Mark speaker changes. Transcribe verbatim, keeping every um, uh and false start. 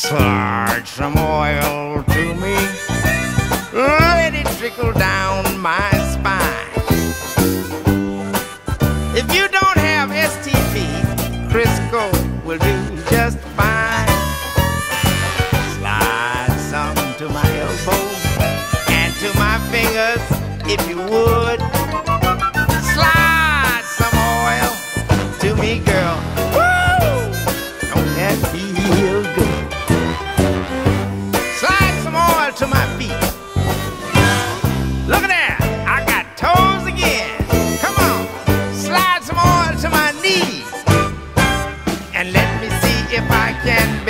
Speaker 1: Slide some oil to me, let it trickle down my spine. If you don't have S T V, Crisco will do just fine. Slide some to my elbow and to my fingers, if you would. Slide some oil to me, girl. Woo! Don't that feel good? Slide some oil to my feet. Look at that, I got toes again. Come on, slide some oil to my knees, and let me see if I can